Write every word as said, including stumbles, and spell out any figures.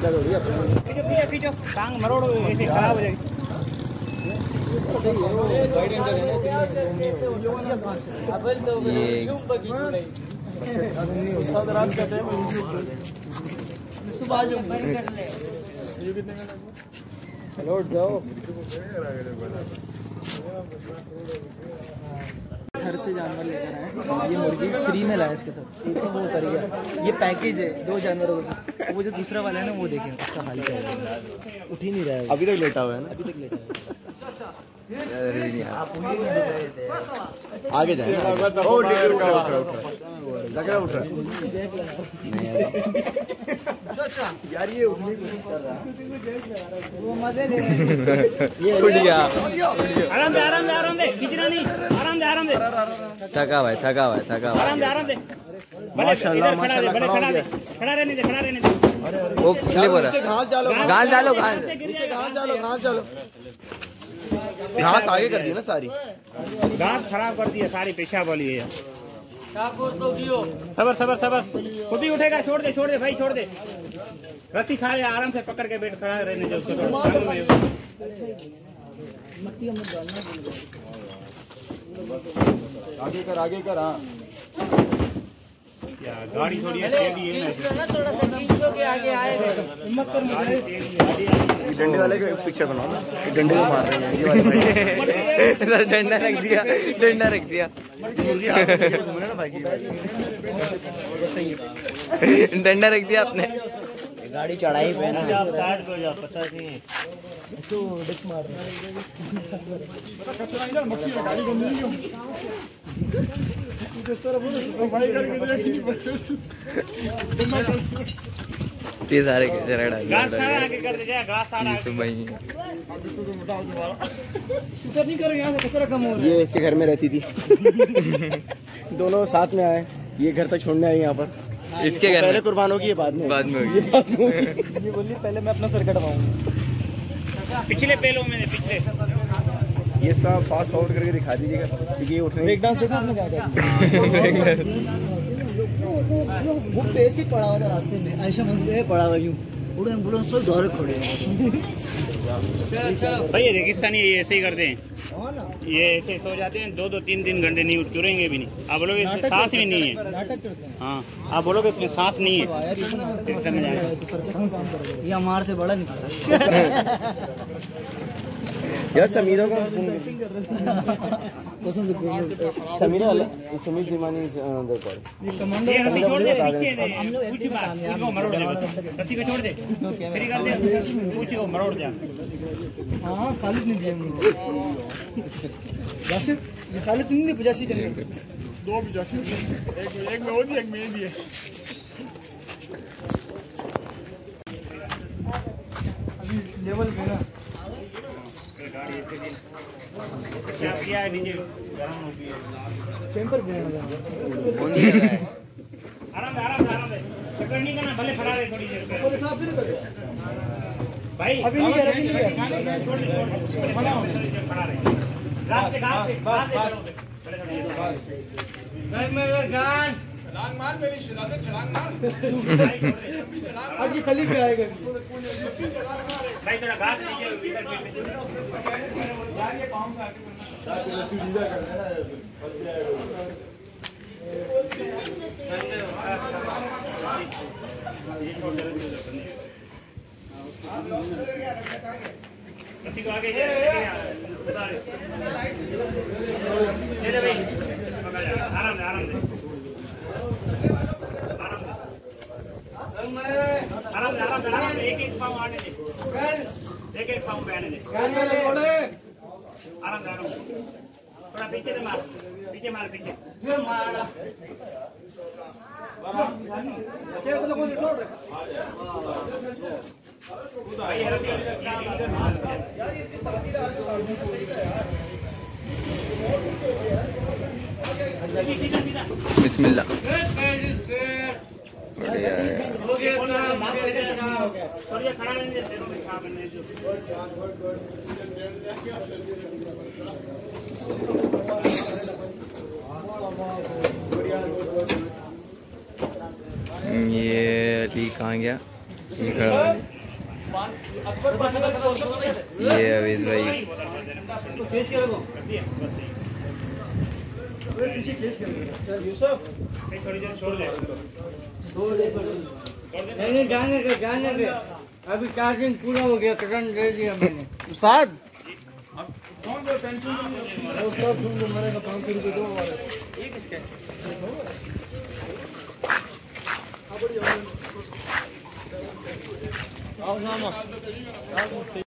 सीधा दौड़ी अपने पीछे पीछे टांग मरोड़ ऐसे खराब हो जाएगी। लौट जाओ घर से जानवर लेकर आए। ये मुर्गी फ्री में लाया इसके साथ, एक तो वो कर गया। ये पैकेज है दो जानवरों का। वो जो दूसरा वाला है ना वो देखें उसका हाल क्या है, उठ ही नहीं रहा है, अभी तक लेटा हुआ है ना, अभी तक लेटा हुआ है। आगे जाए यार, ये उठने की कोशिश कर रहा है, वो मजे ले उठ गया। आराम से आराम से आराम से, खींचना नहीं, आराम से आराम से। थका हुआ है थका हुआ है थका हुआ है, आराम से आराम से। माशाल्लाह माशाल्लाह, खड़ा दे, खड़ा रहने दे, खड़ा रहने दे। वो स्लिप हो रहा है, घास डालो घास डालो घास नीचे, घास डालो घास डालो। घास आगे कर दी ना सारी, घास खराब कर दी है सारी, पेशाब वाली है। सबर सबर सबर, खुद ही उठेगा, छोड़ दे छोड़ दे भाई छोड़ दे। रस्सी खा ले, आराम से पकड़ के बैठ, खड़ा रहने दे उसको। आगे कर आगे कर। हाँ गाड़ी थोड़ी टेढ़ी है ना, थोड़ा सा खींचो के आगे आएगा। हिम्मत कर मुझे, डंडे वाले का पिक्चर बनाओ ना, डंडे को मार रहे हैं ये वाले। डंडा रख दिया, डंडा रख दिया, मुर्गी ना भाई, डंडा रख दिया आपने। गाड़ी चढ़ाई पे ना, आप साइड हो जाओ, पता नहीं है तो डिस्क मार रहे ये सारे घास सारा आगे कर दे, घास सारा नहीं करो, यहाँ से कचरा कम हो रहा है। ये इसके घर में रहती थी। दोनों साथ में आए, ये घर तक छोड़ने आई यहाँ पर। इसके घर पहले कुर्बान होगी, ये बाद में बाद में होगी, बाद में होगी। ये बोली पहले मैं अपना सर कटवाऊंगा। पिछले पहलू में पिछले ये इसका फास्ट फॉरवर्ड करके दिखा दीजिएगा, क्योंकि ये उठने ब्रेक डांस देखा आपने क्या किया। वो पैसे पड़ा हुआ था रास्ते में, ऐसा मस गए पड़ा हुआ यूं, पूरे एम्बुलेंस में दौरे खड़े भाई। रेगिस्तानी ये ऐसे ही करते हैं, ये ऐसे सो जाते हैं, दो दो तीन तीन घंटे नहीं तुरेंगे भी नहीं। आप बोलोगे इसमें सांस भी नहीं है। हाँ आप बोलोगे इसमें सांस नहीं है, ये हमारे से बड़ा निकला। यार समीरा का समीरा समीर जिमानी छोड़ दे, हम लोग मरोड़ दे, रस्सी को छोड़ दे, फ्री कर दे, कुछ वो मरोड़ जा। हाँ खालिद ने दिया मुझे, जासिर ये खालिद ने पचासी कर दिए, दो पचासी, एक एक में वो दी, एक में ये दिए। अभी लेवल पे ना गाड़ी ऐसे भी क्या किया है, नीचे गरम हो गई है, टेम्पर भी है। आराम आराम आराम से, चक्कर नहीं करना, भले खड़ा रहे थोड़ी देर भाई। अभी नहीं कर रही है, छोड़ दे छोड़ दे, खड़ा रहे, घास से घास से घास से बड़े बड़े में गान छलांग मार, मेरी शिलाते छलांग मार। अब ये खली पे आएगा भाई, थोड़ा घास नीचे इधर यार, ये पांव से आके सीधा कर देना रस्सी को आगे चले भाई, आराम से आराम से आराम से आराम से आराम से, एक एक पाँव आने दे, एक एक पाँव पे आने दे, आराम से आराम से। थोड़ा पीछे से मार, पीछे मार, पीछे मार। बिस्मिल्लाह। ये अली कहाँ गया? ये अवेद भाई नहीं नहीं जाने के जाने के अभी चार्जिंग पूरा हो गया करंट दे दिया मैंने उस्ताद कौन दो टेंशन उस्ताद तुम तो मेरे का पाँच सौ रुपये दो ये किसका आओ ना